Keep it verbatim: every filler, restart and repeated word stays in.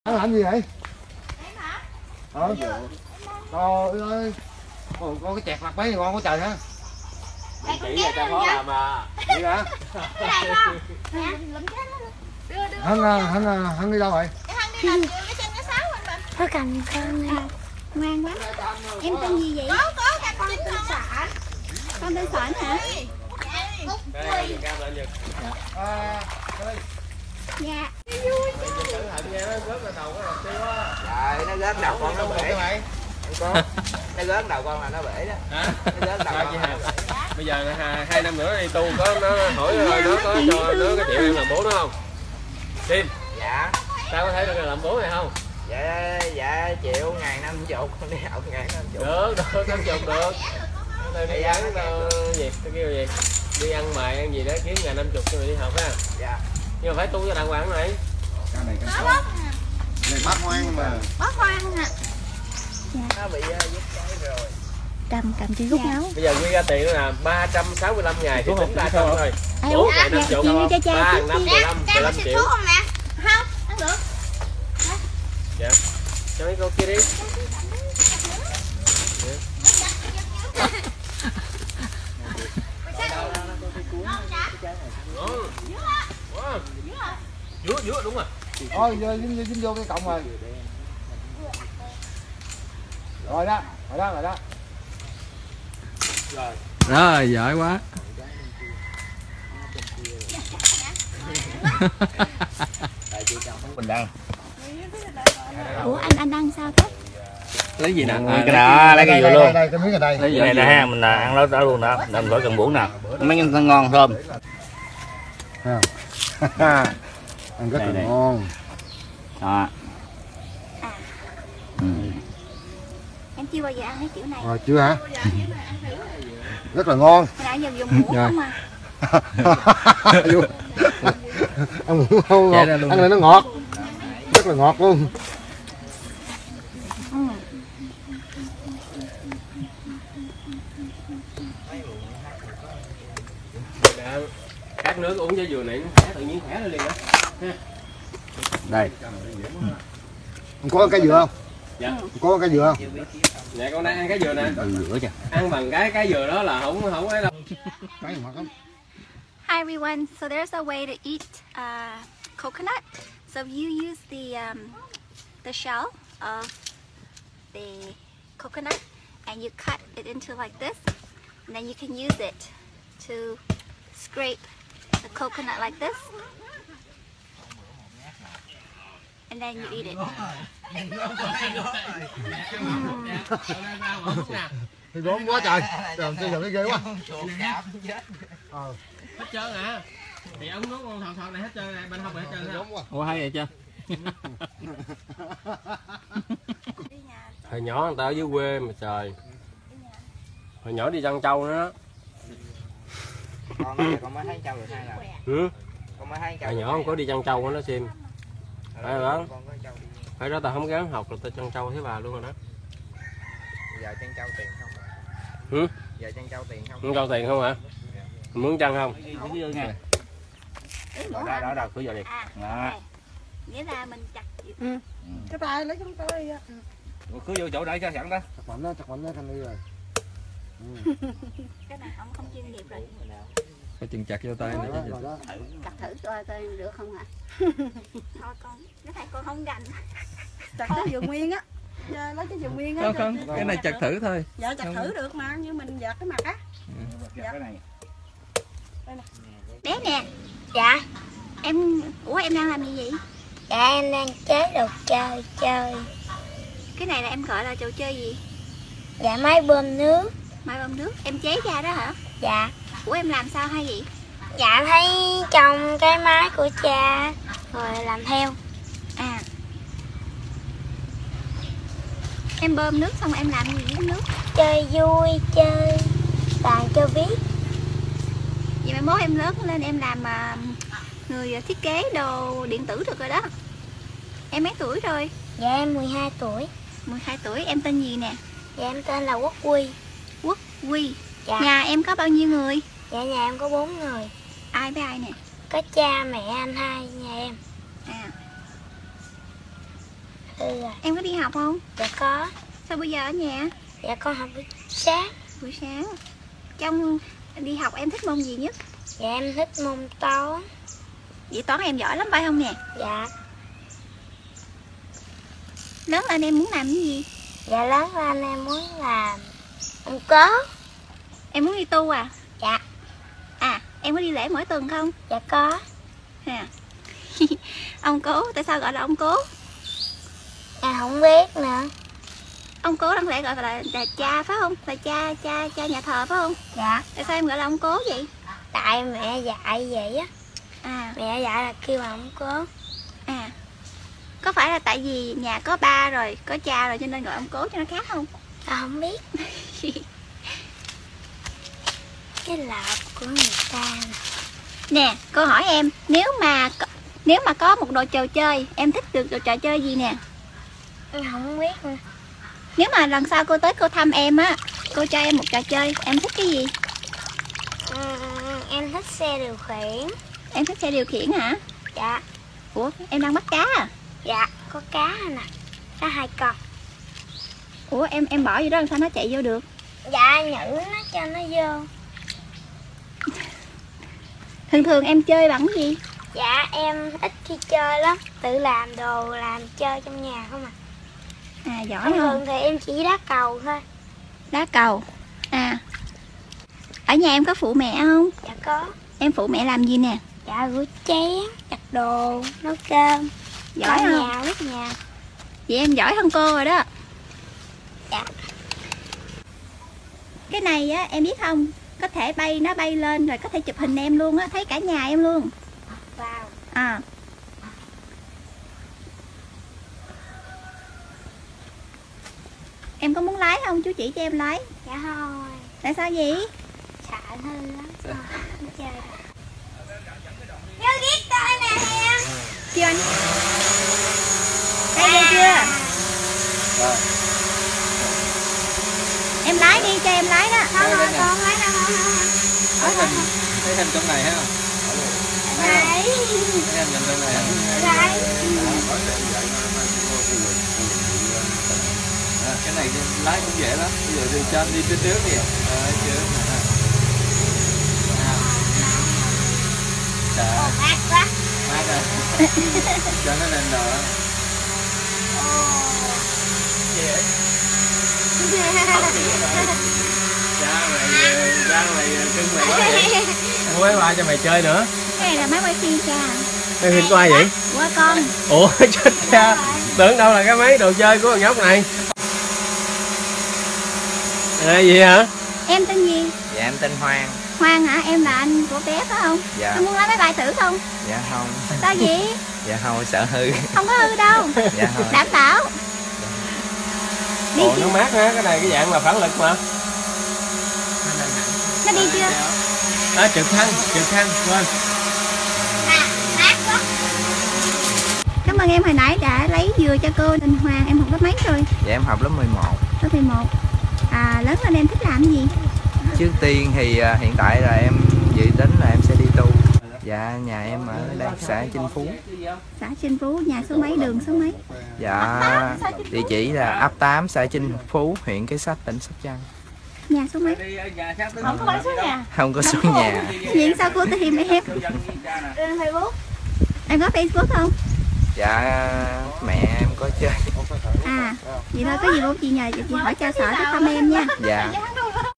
Anh làm gì vậy? Ờ. Trời ơi. Còn con cái chẹt mặt mấy ngon quá trời ha. Mình chỉ là cho khó làm mà. Vậy hả? Hân Hân Hân đi đâu rồi? Có cầm con này. Ngoan quá. Em tên gì vậy? Có có con tên Sạn. Con tên Sạn hả? Đây, cam lại Nhật. À, Dạ. Trời, nó rớt đầu con nó bể. Con, nó rớt đầu con là nó bể đó. Hả? Nó rớt đầu con là nó bể. Bây giờ hai, hai năm nữa đi tu có nó hỏi rồi nó có cho nó có chịu em làm bố nó không? Tim. Dạ. Tao có thể được làm bố này không? Dạ, dạ chịu ngày năm chục con đi học ngày năm chục. Được, được, năm chục được. Tao đi ăn tao gì, tao kêu gì? Đi ăn mày ăn gì đó kiếm ngày năm chục cho mày đi học ha. Dạ. Nhưng mà phải tu cho đàng hoàng này. cái này cái con. Này bác hoang mà. Bác hoang hả? Nó bị uh, giết cháy rồi. Cầm cầm chị rút máu. Bây giờ quy ra tiền là ba trăm sáu mươi lăm ngày thì tính ba trăm thôi. Ai Bố uống? ngày năm Dạ, chục, chị đi cho cha ba trước năm đi. mười lăm, mười lăm Cho triệu. thuốc không nè? Không, ăn được. Dạ. Cho mấy cô kia đi. Dứa, dứa đúng rồi. Thôi giờ dính, dính vô cái cọng rồi. Rồi đó, rồi đó, rồi đó. Rồi. Rồi, giỏi quá. Mình đang. Ủa anh anh ăn sao thế? Lấy gì nè? À, cái đó lấy cái dừa luôn. Đây, cái miếng ở đây. Cái này nè ha, mình ăn nó đó luôn đó. Mình phải cần muỗng nè. Mấy cái ngon thơm. Ăn rất Đây, là đây. ngon. Đó. Ừ. Em chưa bao giờ ăn cái kiểu này. Rồi chưa hả? Rất là ngon. Hồi nãy giờ dùng muỗng không à. Ăn muỗng không ngọt, ăn lại nó ngọt. Rất là ngọt luôn. Ừ. Khát nước uống với dừa này nó khỏe, tự nhiên khỏe lên liền đó. Đây. Có cái dừa không? Dạ. Có cái dừa không? Nè con đang ăn cái dừa nè. Dừa chứ. Ăn bằng cái cái dừa đó là không không ấy đâu. Cái ngọt lắm. Hi everyone. So there's a way to eat uh, coconut. So you use the um, the shell of the coconut and you cut it into like this, and then you can use it to scrape the coconut like this, and then you eat it. Thì gốm quá trời. Làm sao giờ cái ghê quá. Ờ. Hết trơn à. Thì ông nuốt con thòn thòn này hết trơn này, bên hông này hết trơn ha. Ủa hay vậy chưa? Hồi nhỏ người ta ở dưới quê mà trời. Hồi nhỏ đi chăn trâu nữa đó. Con này con mới thấy trâu được hai lần. Ừ. Con mới thấy trâu. Hồi nhỏ không có đi chăn trâu nó xem. Phải rồi đó. Con có trâu đi. Phải đó tao không gắng học là tao chăn trâu thấy bà luôn rồi đó. Giờ chăn trâu tiền không? Ừ. Giờ chăn trâu tiền không? Muốn trâu tiền không hả? Muốn chăn không? Đó đó đó, đó cứ giờ đi. À, Đó. nghĩa là mình chặt. Ừ. Cái tay lấy chúng tôi. Cứ vô chỗ để cho sẵn đó. Chặt mạnh đó, chặt mạnh đó thanh đi rồi. Ừ. Cái này không không chuyên nghiệp rồi. Phải chừng chặt vô tay nữa chứ. Rồi đó. Chặt thử coi coi được không hả? Thôi con, cái này con không gành. Chặt cái dừa nguyên á. Lấy cái dừa nguyên á. Không không, cái này chặt thử thôi. Dạ chặt thử được mà, như mình giật cái mặt á. Dạ. Cái này. Bé nè. Dạ. Em, ủa em đang làm gì vậy? Dạ em đang chế đồ chơi chơi. Cái này là em gọi là trò chơi gì? Dạ máy bơm nước. Máy bơm nước. Em chế ra đó hả? Dạ. Ủa em làm sao hay vậy? Dạ thấy trong cái máy của cha rồi làm theo. À. Em bơm nước xong em làm gì với nước? Chơi vui, chơi toàn cho biết. Vậy mai mốt em lớn lên em làm mà người thiết kế đồ điện tử được rồi đó. Em mấy tuổi rồi? Dạ em mười hai tuổi. mười hai tuổi. Em tên gì nè? Dạ em tên là Quốc Quy. Quốc Quy. Dạ. Nhà em có bao nhiêu người? Dạ nhà em có bốn người. Ai với ai nè? Có cha, mẹ, anh hai nhà em. À. Ừ rồi. Em có đi học không? Dạ có. Sao bây giờ ở nhà? Dạ con học buổi sáng. Buổi sáng. Trong đi học em thích môn gì nhất? Dạ em thích môn toán. Vậy toán em giỏi lắm phải không nè? Dạ. Lớn lên em muốn làm cái gì? Dạ lớn lên em muốn làm ông cố. Em muốn đi tu à? Dạ. À, em có đi lễ mỗi tuần không? Dạ có. À. Ông cố, tại sao gọi là ông cố? Em không biết nữa. Ông cố đáng lẽ gọi là, là cha phải không? Là cha cha cha nhà thờ phải không? Dạ. Tại sao em gọi là ông cố vậy? Tại mẹ dạy vậy á. À, Mẹ dạy là kêu là ông cố. à. Có phải là tại vì nhà có ba rồi, có cha rồi cho nên gọi ông cố cho nó khác không? Tao không biết. Cái lợp của người ta nè. Nè, cô hỏi em, nếu mà có- nếu mà có một đồ trò chơi, em thích được đồ trò chơi gì nè? Em không biết nữa. Nếu mà lần sau cô tới cô thăm em á, cô cho em một trò chơi, em thích cái gì? Ừ, em thích xe điều khiển. Em thích xe điều khiển hả? Dạ. Ủa, em đang bắt cá à? Dạ, có cá nè. Có hai con. Ủa, em em bỏ vô đó làm sao nó chạy vô được? Dạ, nhử nó cho nó vô. Thường thường em chơi bằng cái gì? Dạ, em ít khi chơi lắm. Tự làm đồ, làm chơi trong nhà không à. À, giỏi Thông không? thường thì em chỉ đá cầu thôi. Đá cầu. À, ở nhà em có phụ mẹ không? Dạ có. Em phụ mẹ làm gì nè? Dạ, rửa chén, giặt đồ, nấu cơm. Giỏi lau không? nhà, quét nhà. Vậy em giỏi hơn cô rồi đó. Dạ. Cái này á, em biết không? Có thể bay, nó bay lên rồi có thể chụp hình em luôn á, thấy cả nhà em luôn. Wow. À. Em có muốn lái không? Chú chỉ cho em lái. Dạ thôi. Tại sao vậy? Sợ hư lắm. Sao không chơi được. Vô ghét tôi nè em. Chưa anh? Đây vô chưa? Rồi. Em lái đi, cho em lái đó. Thôi thôi con lấy đâu không. Thấy hình, thấy hình trong này ha. Đấy. Thấy hình trong này ha. Đấy. À, cái này lái cũng dễ lắm. Bây giờ đi cho anh đi phía trước kìa. Đấy, chưa. À. Trời ơi, Mát quá. mát rồi. Cho nó lên đồ đó. Dễ. Cha mày, cha mày cưng mày quá vậy. Mua máy bay cho mày chơi nữa. Cái này là máy quay phim cha. Cái hình của ai vậy? Của con. Ủa chết cha. Tưởng đâu là cái máy đồ chơi của thằng nhóc này. À, gì hả? Em tên gì? Dạ em tên Hoàng. Hoàng hả? Em là anh của bé phải không? Dạ. Em muốn lái máy bay thử không? Dạ không. Sao vậy? Dạ không, sợ hư. Không có hư đâu. Dạ thôi. Đảm bảo. Đi Ồ chưa? nó mát á, cái này cái dạng là phản lực mà. Nó đi chưa? À trực thăng, trực thăng, quên. Cảm ơn em hồi nãy đã lấy dừa cho cô tên Hoàng. Em học lớp mấy rồi? Dạ em học lớp mười một. Lớp mười một. À, lớn lên em thích làm cái gì? Trước tiên thì à, hiện tại là em dự tính là em sẽ đi tu. Dạ nhà em ở đây xã Chinh Phú. Xã Chinh Phú, nhà số mấy, đường số mấy? Dạ địa chỉ là ấp tám xã Chinh Phú, huyện Kế Sách, tỉnh Sóc Trăng. Nhà số mấy? Không có bán số nhà. Không có số nhà. Vậy sao cô tìm em? Trên Facebook. Em có Facebook không? Dạ mẹ em có chơi. À, vậy thôi có gì bố chị nhờ chị hỏi cho sợ tới thăm em nha. Dạ.